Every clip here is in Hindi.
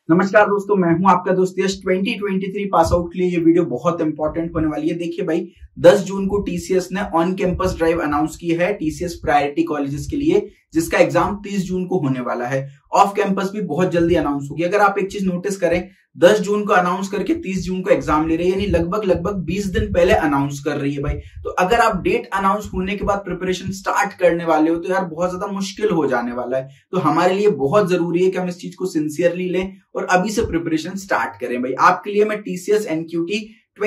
नमस्कार दोस्तों, मैं हूं आपका दोस्त यश। 2023 पास आउट के लिए ये वीडियो बहुत इंपॉर्टेंट होने वाली है। देखिए भाई, 10 जून को टीसीएस ने ऑन कैंपस ड्राइव अनाउंस की है टीसीएस प्रायोरिटी कॉलेजेस के लिए, जिसका एग्जाम 30 जून को होने वाला है। ऑफ कैंपस भी बहुत जल्दी अनाउंस होगी। अगर आप एक चीज नोटिस करें, 10 जून को अनाउंस करके 30 जून को एग्जाम ले रही है, यानी लगभग 20 दिन पहले अनाउंस कर रही है भाई। तो अगर आप डेट अनाउंस होने के बाद प्रिपरेशन स्टार्ट करने वाले हो तो यार बहुत ज्यादा मुश्किल हो जाने वाला है। तो हमारे लिए बहुत जरूरी है कि हम इस चीज को सिंसियरली लें और अभी से प्रिपरेशन स्टार्ट करें भाई। आपके लिए मैं टीसीएस एनक्यूटी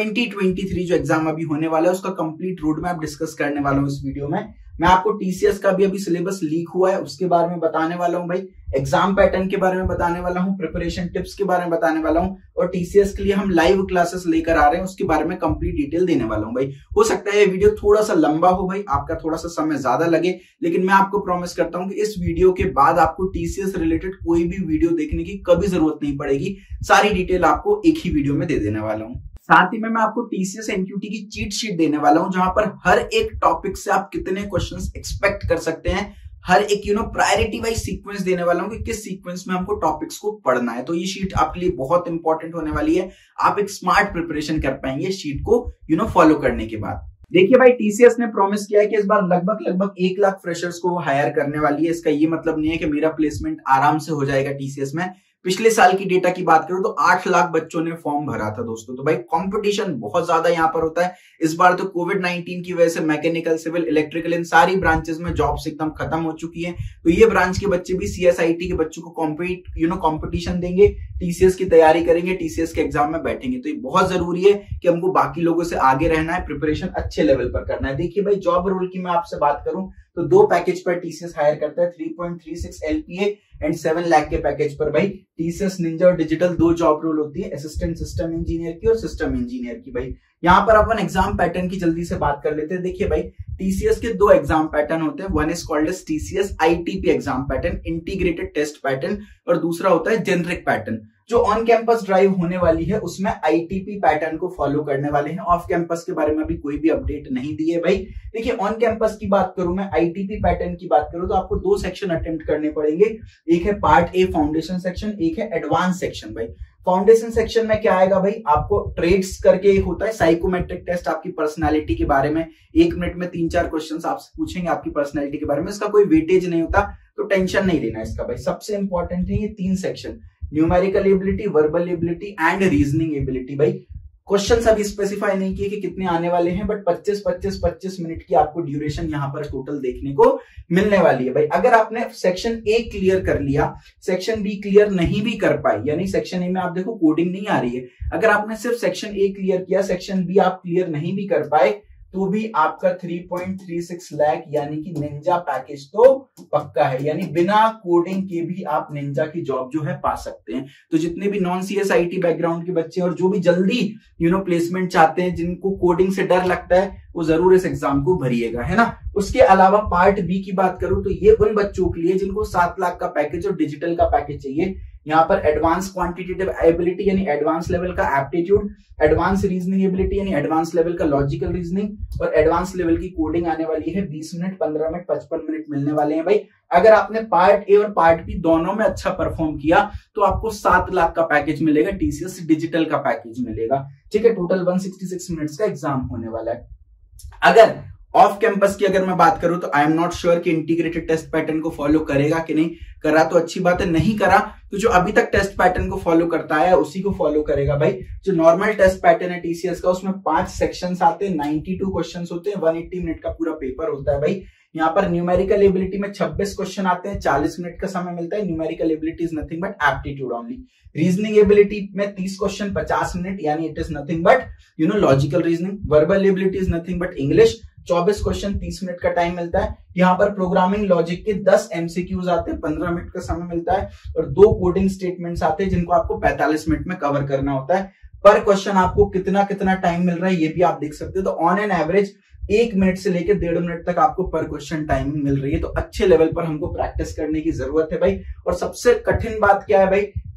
2023 जो एग्जाम अभी होने वाला है उसका कंप्लीट रोड मैप डिस्कस करने वाला हूं इस वीडियो में। मैं आपको टीसीएस का भी अभी सिलेबस लीक हुआ है उसके बारे में बताने वाला हूं भाई, एग्जाम पैटर्न के बारे में बताने वाला हूं, प्रिपरेशन टिप्स के बारे में बताने वाला हूं, और टीसीएस के लिए हम लाइव क्लासेस लेकर आ रहे हैं उसके बारे में कंप्लीट डिटेल देने वाला हूं भाई। हो सकता है ये वीडियो थोड़ा सा लंबा हो भाई, आपका थोड़ा सा समय ज्यादा लगे, लेकिन मैं आपको प्रॉमिस करता हूं कि इस वीडियो के बाद आपको टीसीएस रिलेटेड कोई भी वीडियो देखने की कभी जरूरत नहीं पड़ेगी। सारी डिटेल आपको एक ही वीडियो में दे देने वाला हूं। साथ ही में मैं आपको टीसीएस एनक्यूटी की चीट शीट देने वाला हूं, जहां पर हर एक टॉपिक से आप कितने क्वेश्चंस एक्सपेक्ट कर सकते हैं, हर एक प्रायोरिटी वाइज सीक्वेंस देने वाला हूं कि किस सीक्वेंस में हमको टॉपिक्स को पढ़ना है। तो ये शीट आपके लिए बहुत इंपॉर्टेंट होने वाली है। आप एक स्मार्ट प्रिपरेशन कर पाएंगे शीट को फॉलो करने के बाद। देखिए भाई, टीसीएस ने प्रॉमिस किया है कि इस बार लगभग 1 लाख फ्रेशर्स को हायर करने वाली है। इसका ये मतलब नहीं है कि मेरा प्लेसमेंट आराम से हो जाएगा टीसीएस में। पिछले साल की डेटा की बात करूं तो 8 लाख बच्चों ने फॉर्म भरा था दोस्तों। तो भाई कंपटीशन बहुत ज्यादा यहाँ पर होता है। इस बार तो कोविड-19 की वजह से मैकेनिकल, सिविल, इलेक्ट्रिकल इन सारी ब्रांचेस में जॉब्स एकदम खत्म हो चुकी हैं। तो ये ब्रांच के बच्चे भी सीएसआईटी के बच्चों को कंपटीशन देंगे, टीसीएस की तैयारी करेंगे, टीसीएस के एग्जाम में बैठेंगे। तो ये बहुत जरूरी है कि हमको बाकी लोगों से आगे रहना है, प्रिपरेशन अच्छे लेवल पर करना है। देखिए भाई, जॉब रोल की मैं आपसे बात करूं तो 2 पैकेज पर टीसीएस हायर करता है, 3.36 एलपीए एंड 7 लाख के पैकेज पर भाई टीसीएस निंजा और डिजिटल 2 जॉब रोल होती है, असिस्टेंट सिस्टम इंजीनियर की और सिस्टम इंजीनियर की भाई। यहाँ पर अपन एग्जाम पैटर्न की जल्दी से बात कर लेते हैं। देखिए भाई, टीसीएस के 2 एग्जाम पैटर्न होते हैं। One is called as TCS ITP exam pattern, integrated test pattern, और दूसरा होता है जेनरिक पैटर्न। जो ऑन कैंपस ड्राइव होने वाली है उसमें आईटीपी पैटर्न को फॉलो करने वाले हैं। ऑफ कैंपस के बारे में अभी कोई भी अपडेट नहीं दी है भाई। देखिए, ऑन कैंपस की बात करूं, मैं आईटीपी पैटर्न की बात करूं तो आपको 2 सेक्शन अटेम्प्ट करने पड़ेंगे। एक है पार्ट ए फाउंडेशन सेक्शन, एक है एडवांस सेक्शन भाई। फाउंडेशन सेक्शन में क्या आएगा भाई, आपको ट्रेड्स करके एक होता है साइकोमेट्रिक टेस्ट, आपकी पर्सनालिटी के बारे में 1 मिनट में 3-4 क्वेश्चंस आपसे पूछेंगे आपकी पर्सनालिटी के बारे में। इसका कोई वेटेज नहीं होता, तो टेंशन नहीं लेना इसका भाई। सबसे इंपॉर्टेंट है ये 3 section, numerical ability, verbal ability and reasoning ability भाई। क्वेश्चन अभी स्पेसिफाई नहीं किए कि कितने आने वाले हैं, बट 25 मिनट की आपको ड्यूरेशन यहाँ पर टोटल देखने को मिलने वाली है भाई। अगर आपने सेक्शन ए क्लियर कर लिया, सेक्शन बी क्लियर नहीं भी कर पाई, यानी सेक्शन ए में आप देखो कोडिंग नहीं आ रही है, अगर आपने सिर्फ सेक्शन ए क्लियर किया, सेक्शन बी आप क्लियर नहीं भी कर पाए, तो भी आपका 3.36 लाख यानी कि निंजा पैकेज तो पक्का है। यानी बिना कोडिंग के भी आप निंजा की जॉब जो है पा सकते हैं। तो जितने भी नॉन सीएसआईटी बैकग्राउंड के बच्चे और जो भी जल्दी प्लेसमेंट चाहते हैं, जिनको कोडिंग से डर लगता है, वो जरूर इस एग्जाम को भरिएगा, है ना। उसके अलावा पार्ट बी की बात करूं तो ये उन बच्चों के लिए जिनको 7 लाख का पैकेज और डिजिटल का पैकेज चाहिए। यहाँ पर एडवांस क्वांटिटेटिव एबिलिटी यानी एडवांस लेवल का एप्टीट्यूड, एडवांस रीजनिंग एबिलिटी यानी एडवांस लेवल का लॉजिकल रीजनिंग और एडवांस लेवल की कोडिंग आने वाली है। 20 मिनट, 15 मिनट, 55 मिनट मिलने वाले हैं भाई। अगर आपने पार्ट ए और पार्ट बी दोनों में अच्छा परफॉर्म किया तो आपको 7 लाख का पैकेज मिलेगा, टीसीएस डिजिटल का पैकेज मिलेगा, ठीक है। टोटल 166 मिनट्स का एग्जाम होने वाला है। अगर ऑफ कैंपस की अगर मैं बात करूं तो आई एम नॉट श्योर कि इंटीग्रेटेड टेस्ट पैटर्न को फॉलो करेगा कि नहीं। करा तो अच्छी बात है, नहीं करा तो जो अभी तक टेस्ट पैटर्न को फॉलो करता है उसी को फॉलो करेगा भाई। जो नॉर्मल टेस्ट पैटर्न है टीसीएस का, उसमें 5 सेक्शंस आते हैं, 92 क्वेश्चंस होते हैं, 180 मिनट का पूरा पेपर होता है भाई। यहाँ पर न्यूमेरिकल एबिलिटी में 26 क्वेश्चन आते हैं, 40 मिनट का समय मिलता है। Numerical ability is nothing but aptitude only. Reasoning ability में 30 क्वेश्चन, 50 मिनट, यानी it is nothing but logical reasoning. Verbal ability is nothing but English, 24 question, 30 minute का टाइम मिलता है। यहाँ पर प्रोग्रामिंग लॉजिक के 10 एमसीक्यूज आते हैं, 15 मिनट का समय मिलता है, और 2 कोडिंग स्टेटमेंट्स आते हैं जिनको आपको 45 मिनट में कवर करना होता है। पर क्वेश्चन आपको कितना टाइम मिल रहा है ये भी आप देख सकते हो। तो ऑन एन एवरेज 1 मिनट से लेकर 1.5 मिनट तक आपको पर क्वेश्चन टाइमिंग मिल रही है। तो अच्छे लेवल पर हमको प्रैक्टिस करने की जरूरत है भाई। और सबसे कठिन बात क्या है भाई,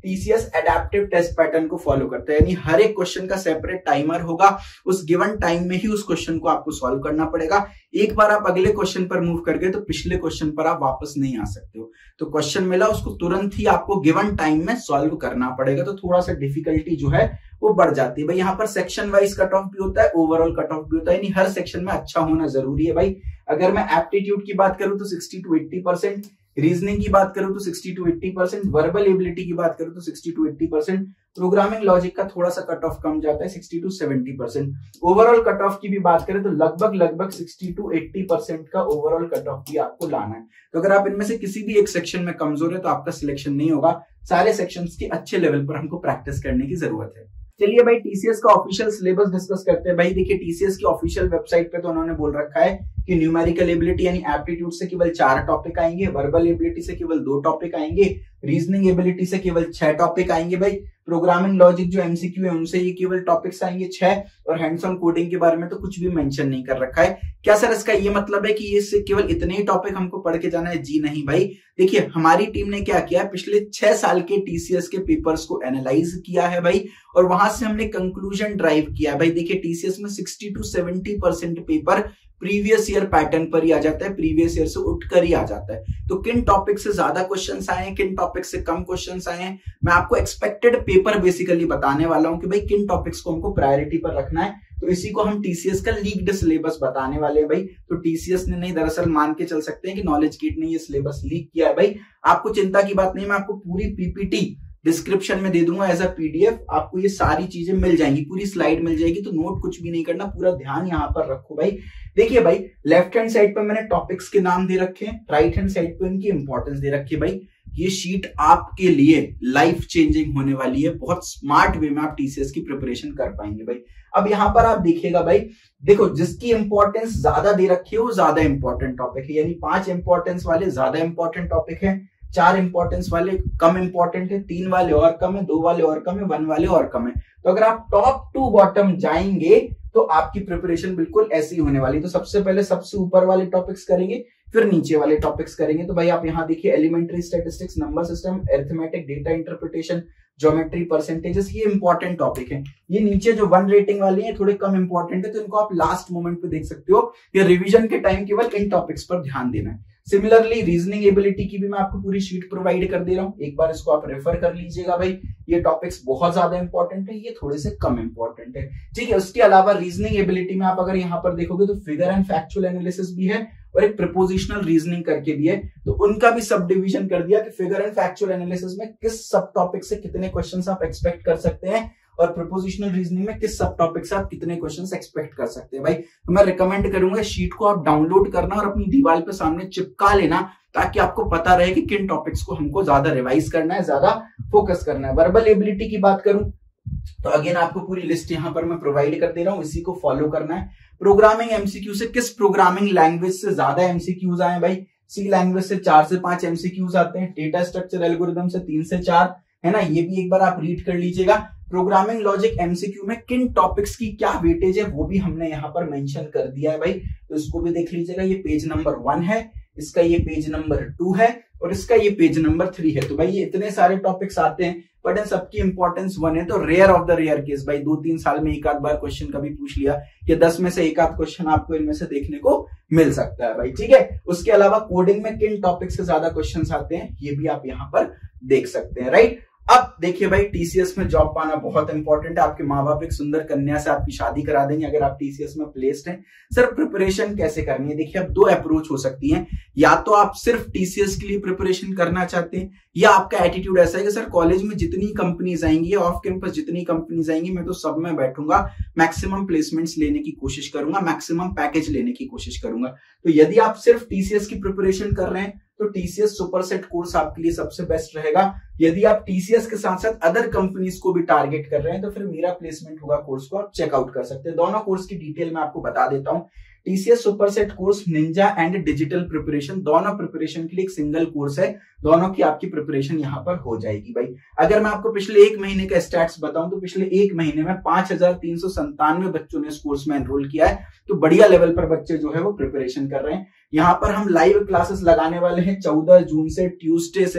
टीसीएस एडेप्टिव टेस्ट पैटर्न को फॉलो करता है, यानी हर एक क्वेश्चन का सेपरेट टाइमर होगा, उस गिवन टाइम में ही उस क्वेश्चन को आपको सॉल्व करना पड़ेगा। एक बार आप अगले क्वेश्चन पर मूव कर गए तो पिछले क्वेश्चन पर आप वापस नहीं आ सकते हो। तो क्वेश्चन मिला, उसको तुरंत ही आपको गिवन टाइम में सॉल्व करना पड़ेगा, तो थोड़ा सा डिफिकल्टी जो है वो बढ़ जाती है भाई। यहाँ पर सेक्शन वाइज कट ऑफ भी होता है, ओवरऑल कट ऑफ भी होता है, यानी हर सेक्शन में अच्छा होना जरूरी है भाई। अगर मैं एप्टीट्यूड की बात करूं तो 60 to 80%, रीजनिंग की बात करूं तो 60 to 80%, वर्बल एबिलिटी की बात करूं तो 60 to 80%, प्रोग्रामिंग लॉजिक का थोड़ा सा कट ऑफ कम जाता है 60 to 70%। ओवरऑल कट ऑफ की भी बात करें तो लगभग 60 to 80% का ओवरऑल कट ऑफ भी आपको लाना है। तो अगर आप इनमें से किसी भी एक सेक्शन में कमजोर है तो आपका सिलेक्शन नहीं होगा। सारे सेक्शंस के अच्छे लेवल पर हमको प्रैक्टिस करने की जरूरत है। चलिए भाई टीसीएस का ऑफिशियल सिलेबस डिस्कस करते हैं। भाई देखिए टीसीएस की ऑफिशियल वेबसाइट पे तो उन्होंने बोल रखा है कि न्यूमेरिकल एबिलिटी यानी एप्टीट्यूड से केवल 4 टॉपिक आएंगे, वर्बल एबिलिटी से केवल 2 टॉपिक आएंगे, रीजनिंग एबिलिटी से केवल 6 टॉपिक आएंगे भाई, प्रोग्रामिंग लॉजिक जो एमसीक्यू है उनसे ये केवल टॉपिक्स आएंगे 6, और हैंड्स ऑन कोडिंग के बारे में तो कुछ भी मेंशन नहीं कर रखा है। क्या सर इसका ये मतलब है कि ये से केवल इतने ही टॉपिक हमको पढ़ के जाना है? जी नहीं भाई। देखिए हमारी टीम ने क्या किया है, पिछले 6 साल के टीसीएस के पेपर्स को एनालाइज किया है भाई, और वहां से हमने कंक्लूजन ड्राइव किया है भाई। देखिए टीसीएस में 60 to 70% paper previous year pattern पर ही आ जाता है, प्रीवियस ईयर से उठकर ही आ जाता है। तो किन टॉपिक से ज्यादा क्वेश्चंस आए हैं, किन टॉपिक से कम क्वेश्चंस आए हैं, मैं आपको एक्सपेक्टेड पेपर बेसिकली बताने वाला हूं कि भाई किन टॉपिक्स को हमको प्रायोरिटी पर रखना है। तो इसी को हम टीसीएस का लीक्ड सिलेबस बताने वाले हैं भाई। तो टीसीएस ने नहीं, दरअसल मान के चल सकते हैं कि नॉलेज किट ने ये सिलेबस लीक किया है भाई। आपको चिंता की बात नहीं, मैं आपको पूरी पीपीटी डिस्क्रिप्शन में दे दूंगा एज अ पीडीएफ, आपको ये सारी चीजें मिल जाएंगी, पूरी स्लाइड मिल जाएगी। तो नोट कुछ भी नहीं करना, पूरा ध्यान यहाँ पर रखो भाई। देखिए भाई लेफ्ट हैंड साइड पर मैंने टॉपिक्स के नाम दे रखे हैं, राइट हैंड साइड पर इनकी इंपॉर्टेंस दे रखी है भाई। ये शीट आपके लिए लाइफ चेंजिंग होने वाली है, बहुत स्मार्ट वे में आप टीसीएस की प्रिपरेशन कर पाएंगे भाई। अब यहाँ पर आप देखिएगा भाई, देखो जिसकी इंपॉर्टेंस ज्यादा दे रखी है वो ज्यादा इंपॉर्टेंट टॉपिक है, यानी 5 इंपॉर्टेंस वाले ज्यादा इंपॉर्टेंट टॉपिक है, 4 इंपॉर्टेंस वाले कम इंपॉर्टेंट है, 3 वाले और कम है, 2 वाले और कम है, 1 वाले और कम है। तो अगर आप टॉप टू बॉटम जाएंगे तो आपकी प्रिपरेशन बिल्कुल ऐसी होने वाली। तो सबसे पहले सबसे ऊपर वाले टॉपिक्स करेंगे, फिर नीचे वाले टॉपिक्स करेंगे। तो भाई आप यहाँ देखिए elementary statistics, number system, arithmetic, data interpretation, geometry, percentages, ये इंपॉर्टेंट टॉपिक है। ये नीचे जो 1 रेटिंग वाली है थोड़े कम इंपॉर्टेंट है, तो इनको आप लास्ट मोमेंट पे देख सकते हो, या रिवीजन के टाइम केवल इन टॉपिक्स पर ध्यान देना है। सिमिलरली रीजनिंग एबिलिटी की भी मैं आपको पूरी शीट प्रोवाइड कर दे रहा हूं, एक बार इसको आप रेफर कर लीजिएगा भाई। ये टॉपिक्स बहुत ज्यादा इंपॉर्टेंट है, ये थोड़े से कम इंपॉर्टेंट है, ठीक है। उसके अलावा रीजनिंग एबिलिटी में आप अगर यहाँ पर देखोगे तो फिगर एंड फैक्चुअल एनालिसिस भी है और एक प्रीपोजिशनल रीजनिंग करके भी है। तो उनका भी सब डिवीजन कर दिया कि फिगर एंड फैक्चुअल एनालिसिस में किस सब टॉपिक से कितने क्वेश्चंस आप एक्सपेक्ट कर सकते हैं, और प्रीपोजिशनल रीजनिंग में किस सब टॉपिक से आप कितने क्वेश्चंस एक्सपेक्ट कर सकते हैं भाई। तो मैं रिकमेंड करूंगा शीट को आप डाउनलोड करना और अपनी दीवार पे सामने चिपका लेना, ताकि आपको पता रहे कि किन टॉपिक्स को हमको ज्यादा रिवाइज करना है, ज्यादा फोकस करना है। वर्बल एबिलिटी की बात करूं तो अगेन आपको पूरी लिस्ट यहां पर मैं प्रोवाइड कर दे रहा हूं, इसी को फॉलो करना है। प्रोग्रामिंग एमसीक्यू से किस प्रोग्रामिंग लैंग्वेज से ज्यादा एमसीक्यूज आए भाई? सी लैंग्वेज से 4 से 5 एमसीक्यूज आते हैं, डेटा स्ट्रक्चर एल्गोरिथम से 3 से 4, है ना। ये भी एक बार आप रीड कर लीजिएगा। प्रोग्रामिंग लॉजिक एमसीक्यू में किन टॉपिक्स की क्या वेटेज है वो भी हमने यहाँ पर मेंशन कर दिया है भाई, तो इसको भी देख लीजिएगा। ये पेज नंबर 1 है, इसका ये पेज नंबर 2 है, और इसका ये पेज नंबर 3 है। तो भाई ये इतने सारे टॉपिक्स आते हैं, बट इन सबकी इंपॉर्टेंस 1 है। तो rare of the rare case भाई, 2-3 साल में एक आध बार क्वेश्चन कभी पूछ लिया, या 10 में से एक आध क्वेश्चन आपको इनमें से देखने को मिल सकता है भाई, ठीक है। उसके अलावा कोडिंग में किन टॉपिक से ज्यादा क्वेश्चन आते हैं ये भी आप यहाँ पर देख सकते हैं, राइट। अब देखिए भाई टीसीएस में जॉब पाना बहुत इंपॉर्टेंट है। आपके माँ बाप एक सुंदर कन्या से आपकी शादी करा देंगे अगर आप टीसीएस में प्लेस्ड हैं। सर प्रिपरेशन कैसे करनी है? देखिए अब 2 अप्रोच हो सकती हैं, या तो आप सिर्फ टीसीएस के लिए प्रिपरेशन करना चाहते हैं, या आपका एटीट्यूड ऐसा है कि सर कॉलेज में जितनी कंपनीज आएंगी या ऑफ कैंपस जितनी कंपनीज आएंगी मैं तो सब में बैठूंगा, मैक्सिमम प्लेसमेंट्स लेने की कोशिश करूंगा, मैक्सिमम पैकेज लेने की कोशिश करूंगा। तो यदि आप सिर्फ टीसीएस की प्रिपरेशन कर रहे हैं तो टीसीएस सुपरसेट कोर्स आपके लिए सबसे बेस्ट रहेगा। यदि आप टीसीएस के साथ साथ अदर कंपनीज को भी टारगेट कर रहे हैं तो फिर मेरा प्लेसमेंट होगा कोर्स को आप चेकआउट कर सकते हैं। दोनों कोर्स की डिटेल मैं आपको बता देता हूं। TCS superset course ninja and digital preparation, दोनों प्रिपरेशन के लिए एक सिंगल कोर्स है, दोनों की आपकी प्रिपरेशन यहां पर हो जाएगी भाई। अगर मैं आपको पिछले 1 महीने का स्टैट्स बताऊं तो पिछले 1 महीने में 5397 बच्चों ने इस कोर्स में एनरोल किया है। तो बढ़िया लेवल पर बच्चे जो है वो प्रिपरेशन कर रहे हैं। यहाँ पर हम लाइव क्लासेस लगाने वाले हैं 14 जून से, ट्यूसडे से।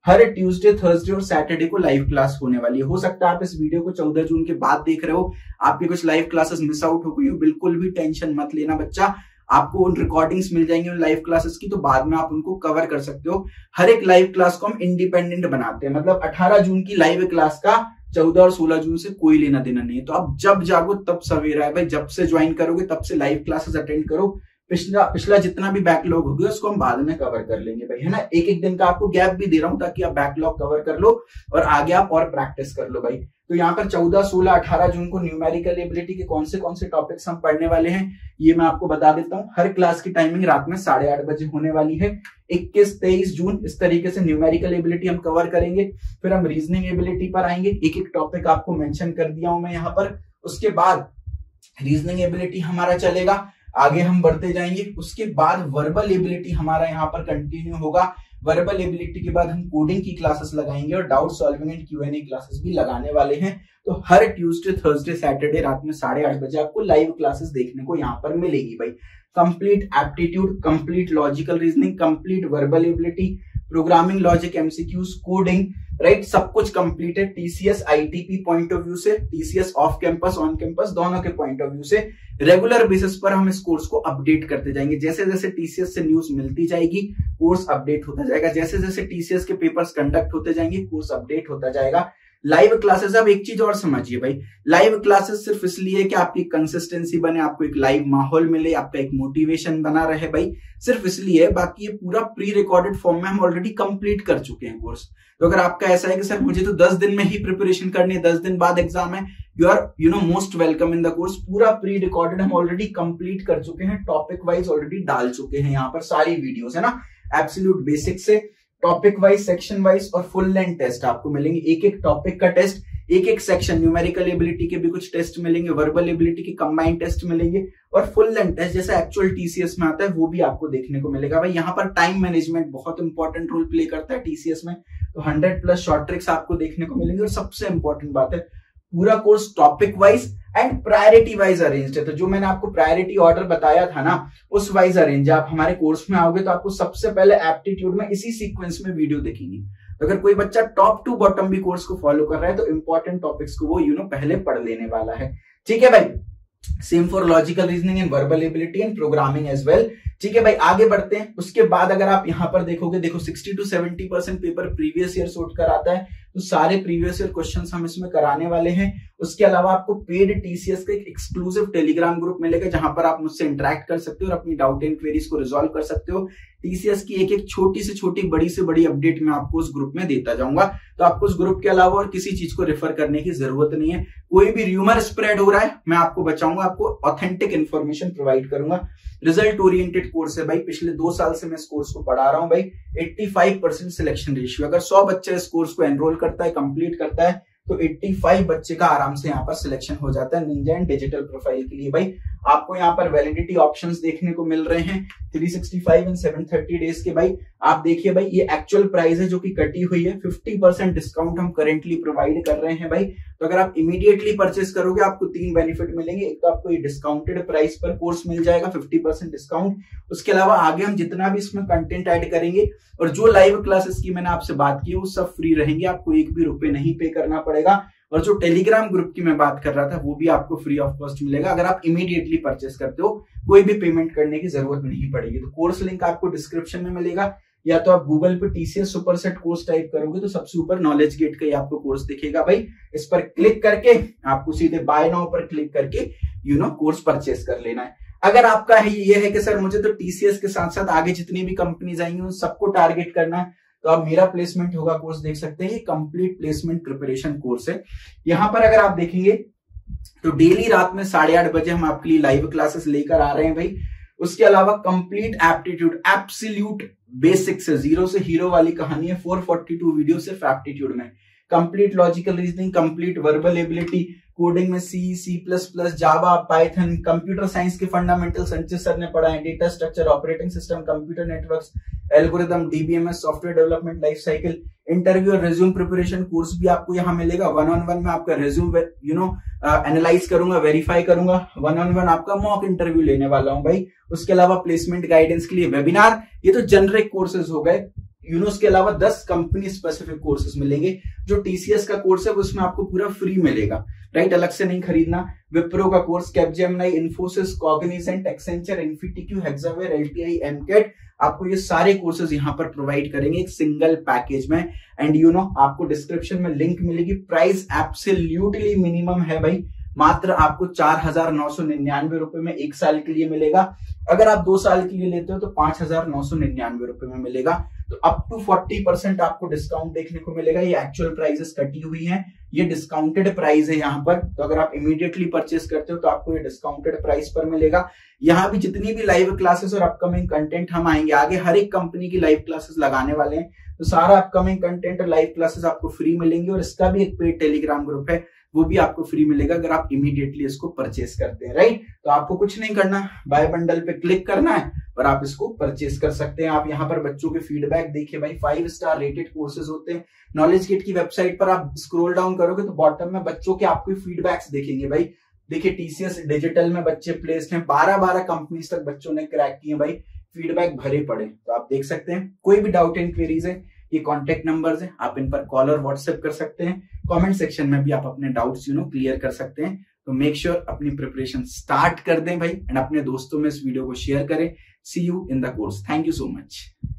हर ट्यूसडे, थर्सडे और सैटरडे को लाइव क्लास होने वाली है। हो सकता है आप इस वीडियो को 14 जून के बाद देख रहे हो, आपकी कुछ लाइव क्लासेस मिस आउट हो गई हो, बिल्कुल भी टेंशन मत लेना बच्चा, आपको उन रिकॉर्डिंग्स मिल जाएंगी उन लाइव क्लासेस की, तो बाद में आप उनको कवर कर सकते हो। हर एक लाइव क्लास को हम इंडिपेंडेंट बनाते हैं, मतलब 18 जून की लाइव क्लास का 14 और 16 जून से कोई लेना देना नहीं है। तो आप जब जागो तब सवेरा है भाई, जब से ज्वाइन करोगे तब से लाइव क्लासेस अटेंड करो। पिछला जितना भी बैकलॉग हो गया उसको हम बाद में कवर कर लेंगे भाई, है ना। एक एक दिन का आपको गैप भी दे रहा हूं ताकि आप बैकलॉग कवर कर लो और आगे आप और प्रैक्टिस कर लो भाई। तो यहाँ पर 14, 16, 18 जून को न्यूमेरिकल एबिलिटी के कौन से टॉपिक्स हम पढ़ने वाले हैं ये मैं आपको बता देता हूँ। हर क्लास की टाइमिंग रात में 8:30 बजे होने वाली है। 21, 23 जून इस तरीके से न्यूमेरिकल एबिलिटी हम कवर करेंगे। फिर हम रीजनिंग एबिलिटी पर आएंगे, एक एक टॉपिक आपको मेंशन कर दिया हूं मैं यहाँ पर। उसके बाद रीजनिंग एबिलिटी हमारा चलेगा, आगे हम बढ़ते जाएंगे। उसके बाद वर्बल एबिलिटी हमारा यहाँ पर कंटिन्यू होगा। वर्बल एबिलिटी के बाद हम कोडिंग की क्लासेस लगाएंगे और doubt solving and Q&A classes भी लगाने वाले हैं। तो हर ट्यूसडे, थर्सडे, सैटरडे रात में 8:30 बजे आपको लाइव क्लासेस देखने को यहाँ पर मिलेगी भाई। Complete aptitude, complete logical reasoning, complete verbal ability, programming logic, MCQs, coding, right, सब कुछ कंप्लीट है। TCS ITP point of view से, TCS off campus, on campus दोनों के पॉइंट ऑफ व्यू से रेगुलर बेसिस पर हम इस कोर्स को अपडेट करते जाएंगे। जैसे जैसे TCS से न्यूज मिलती जाएगी कोर्स अपडेट होता जाएगा, जैसे जैसे TCS के पेपर्स कंडक्ट होते जाएंगे कोर्स अपडेट होता जाएगा। लाइव क्लासेस, अब एक चीज और समझिए भाई, लाइव क्लासेस सिर्फ इसलिए कि आपकी कंसिस्टेंसी बने, आपको एक लाइव माहौल मिले, आपका एक मोटिवेशन बना रहे भाई, सिर्फ इसलिए। बाकी ये पूरा प्री रिकॉर्डेड फॉर्म में हम ऑलरेडी कंप्लीट कर चुके हैं कोर्स। तो अगर आपका ऐसा है कि सर मुझे तो 10 दिन में ही प्रिपरेशन करनी है, 10 दिन बाद एग्जाम है, you are most welcome in the course. पूरा प्री रिकॉर्डेड हम ऑलरेडी कंप्लीट कर चुके हैं, टॉपिक वाइज ऑलरेडी डाल चुके हैं यहाँ पर सारी वीडियोस, है ना। एब्सोल्यूट बेसिक से टॉपिक वाइज, सेक्शन वाइज और फुल लेंथ टेस्ट आपको मिलेंगे। एक एक टॉपिक का टेस्ट, एक एक सेक्शन, न्यूमेरिकल एबिलिटी के भी कुछ टेस्ट मिलेंगे, वर्बल एबिलिटी के कंबाइंड टेस्ट मिलेंगे और फुल लेंथ टेस्ट जैसा एक्चुअल TCS में आता है वो भी आपको देखने को मिलेगा भाई। यहाँ पर टाइम मैनेजमेंट बहुत इंपॉर्टेंट रोल प्ले करता है TCS में, तो 100+ शॉर्ट ट्रिक्स आपको देखने को मिलेंगे। और सबसे इंपॉर्टेंट बात है, पूरा course topic wise and priority wise arranged है। तो जो मैंने आपको प्रायोरिटी ऑर्डर बताया था ना, उस वाइज अरेंज। आप हमारे कोर्स में आओगे तो आपको सबसे पहले एप्टीट्यूड में इसी सीक्वेंस में वीडियो दिखेगी। तो अगर कोई बच्चा टॉप टू बॉटम भी कोर्स को फॉलो कर रहा है तो इंपॉर्टेंट टॉपिक्स को वो पहले पढ़ लेने वाला है। ठीक है भाई, same for logical reasoning and verbal ability and programming as well. ठीक है भाई, आगे बढ़ते हैं। उसके बाद अगर आप यहाँ पर देखोगे, देखो 60 to 70% पेपर प्रीवियस ईयर उठ कर आता है, तो सारे प्रीवियस ईयर क्वेश्चंस हम इसमें कराने वाले हैं। उसके अलावा आपको पेड TCS का एक एक्सक्लूसिव टेलीग्राम ग्रुप मिलेगा जहां पर आप मुझसे इंटरेक्ट कर सकते हो और अपनी डाउट एंड क्वेरीज को रिजॉल्व कर सकते हो। TCS की एक एक छोटी से छोटी, बड़ी से बड़ी अपडेट मैं आपको उस ग्रुप में देता जाऊंगा। तो आपको उस ग्रुप के अलावा और किसी चीज को रेफर करने की जरूरत नहीं है। कोई भी र्यूमर स्प्रेड हो रहा है मैं आपको बचाऊंगा, आपको ऑथेंटिक इन्फॉर्मेशन प्रोवाइड करूंगा। रिजल्ट ओरिएंटेड कोर्स है भाई, पिछले 2 साल से मैं इस कोर्स को पढ़ा रहा हूं भाई। 85% सिलेक्शन रेशियो, अगर 100 बच्चे इस कोर्स को एनरोल करता है, कंप्लीट करता है, तो 85 बच्चे का आराम से यहाँ पर सिलेक्शन हो जाता है निंजा एंड डिजिटल प्रोफाइल के लिए भाई। आपको यहाँ पर वैलिडिटी ऑप्शंस देखने को मिल रहे हैं 365 एंड 730 डेज के भाई। आप देखिए भाई, ये एक्चुअल प्राइस है जो कि कटी हुई है। 50% डिस्काउंट हम करेंटली प्रोवाइड कर रहे हैं भाई। तो अगर आप इमीडिएटली परचेस करोगे आपको 3 बेनिफिट मिलेंगे। एक तो आपको ये डिस्काउंटेड प्राइस पर कोर्स मिल जाएगा, 50% डिस्काउंट। उसके अलावा आगे हम जितना भी इसमें कंटेंट ऐड करेंगे और जो लाइव क्लासेस की मैंने आपसे बात की वो सब फ्री रहेंगे, आपको एक भी रुपए नहीं पे करना पड़ेगा। और जो टेलीग्राम ग्रुप की मैं बात कर रहा था वो भी आपको फ्री ऑफ कॉस्ट मिलेगा अगर आप इमीडिएटली परचेस करते हो, कोई भी पेमेंट करने की जरूरत नहीं पड़ेगी। तो कोर्स लिंक आपको डिस्क्रिप्शन में मिलेगा, या तो आप गूगल पे TCS सुपरसेट कोर्स टाइप करोगे तो सबसे ऊपर नॉलेज गेट का ही आपको कोर्स दिखेगा भाई। इस पर क्लिक करके आपको सीधे बाय नाउ पर क्लिक करके कोर्स परचेस कर लेना है। अगर आपका ये है कि सर मुझे तो TCS के साथ साथ आगे जितनी भी कंपनीज आएंगी उन सबको टारगेट करना है, तो आप मेरा प्लेसमेंट होगा कोर्स देख सकते हैं। ये कंप्लीट प्लेसमेंट प्रिपरेशन कोर्स है। यहाँ पर अगर आप देखेंगे तो डेली रात में 8:30 बजे हम आपके लिए लाइव क्लासेस लेकर आ रहे हैं भाई। उसके अलावा कंप्लीट एप्टीट्यूड, एब्सोल्यूट बेसिक से, जीरो से हीरो वाली कहानी है। 442 वीडियो सिर्फ एप्टीट्यूड में, complete logical reasoning, complete verbal ability, coding में C++, Java, Python, computer science के फंडामेंटल संजय सर ने पढ़ा है, data structure, operating system, computer networks, algorithm, DBMS, software development life cycle, interview और रिज्यूम प्रिपरेशन कोर्स भी आपको यहाँ मिलेगा। 1-on-1 में आपका रिज्यूम एनालाइज करूंगा, वेरीफाई करूंगा। 1-on-1 आपका मॉक इंटरव्यू लेने वाला हूं भाई। उसके अलावा प्लेसमेंट गाइडेंस के लिए वेबिनार। ये तो जेनरिक कोर्सेज हो गए। उसके अलावा 10 कंपनी स्पेसिफिक कोर्सेज मिलेंगे। जो टीसीएस का कोर्स है उसमें आपको पूरा फ्री मिलेगा, राइट, अलग से नहीं खरीदना। विप्रो का कोर्स, Capgemini, Infosys, Cognizant, Accenture, InfyTQ, Hexaware, LTI, एमकेट, आपको ये सारे कोर्सेज यहाँ पर प्रोवाइड करेंगे एक सिंगल पैकेज में। एंड आपको डिस्क्रिप्शन में लिंक मिलेगी। प्राइस एब्सोल्युटली मिनिमम है भाई, मात्र आपको 4,999 रुपए में 1 साल के लिए मिलेगा। अगर आप 2 साल के लिए लेते हो तो 5,999 रुपए में मिलेगा। तो अप टू 40% आपको डिस्काउंट देखने को मिलेगा। ये एक्चुअल प्राइसेस कटी हुई हैं, ये डिस्काउंटेड प्राइस है यहाँ पर। तो अगर आप इमीडिएटली परचेस करते हो तो आपको ये डिस्काउंटेड प्राइस पर मिलेगा। यहाँ भी जितनी भी लाइव क्लासेस और अपकमिंग कंटेंट हम आएंगे आगे, हर एक कंपनी की लाइव क्लासेस लगाने वाले हैं, तो सारा अपकमिंग कंटेंट और लाइव क्लासेस आपको फ्री मिलेंगे। और इसका भी एक पेड टेलीग्राम ग्रुप है, वो भी आपको फ्री मिलेगा अगर आप इमीडिएटली इसको परचेस करते हैं, राइट। तो आपको कुछ नहीं करना, बाय बंडल पे क्लिक करना है और आप इसको परचेस कर सकते हैं। आप यहाँ पर बच्चों के फीडबैक देखिए भाई, 5 स्टार रेटेड कोर्सेज होते हैं। नॉलेज गेट की वेबसाइट पर आप स्क्रॉल डाउन करोगे तो बॉटम में बच्चों के आपको फीडबैक्स देखेंगे भाई। देखिए टीसीएस डिजिटल में बच्चे प्लेस्ड हैं, 12 कंपनीज तक बच्चों ने क्रैक किए भाई, फीडबैक भरे पड़े। तो आप देख सकते हैं, कोई भी डाउट एंड क्वेरीज है, ये कॉन्टेक्ट नंबर्स हैं, आप इन पर कॉल और व्हाट्सएप कर सकते हैं। कमेंट सेक्शन में भी आप अपने डाउट्स क्लियर कर सकते हैं। तो मेक श्योर अपनी प्रिपरेशन स्टार्ट कर दें भाई, एंड अपने दोस्तों में इस वीडियो को शेयर करें। See you in the course. Thank you so much.